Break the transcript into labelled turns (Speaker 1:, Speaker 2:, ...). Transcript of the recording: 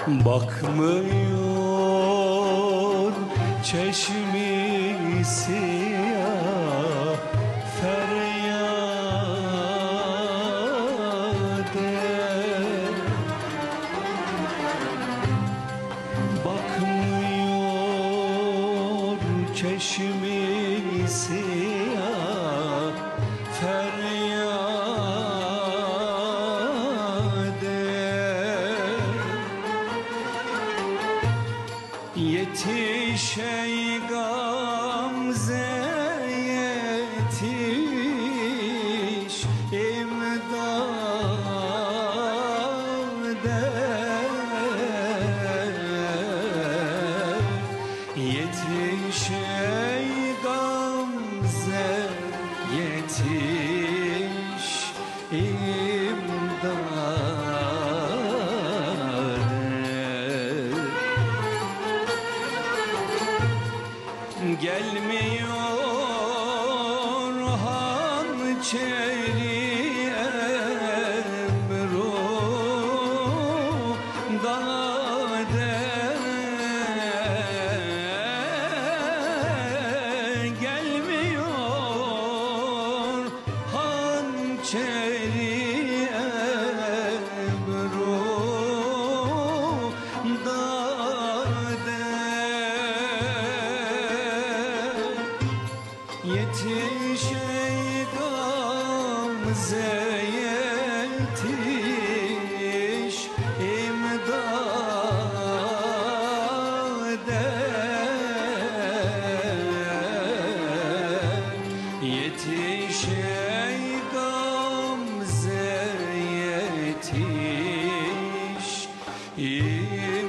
Speaker 1: Bakmıyor çeşmi siyah feryade, bakmıyor çeşmi siyah feryade. Yetiş ey Gamze, yetiş imdade, yetiş ey Gamze, yetiş imdade. Gelmiyor hançeri emrudade, gelmiyor hançeri emrudade. Yetiş ey Gamze, yetiş imdade, yetiş ey Gamze, yetiş imdade.